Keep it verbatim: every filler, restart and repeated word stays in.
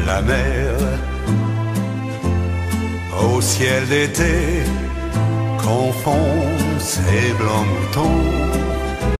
la mer. Au ciel d'été confond ses blancs moutons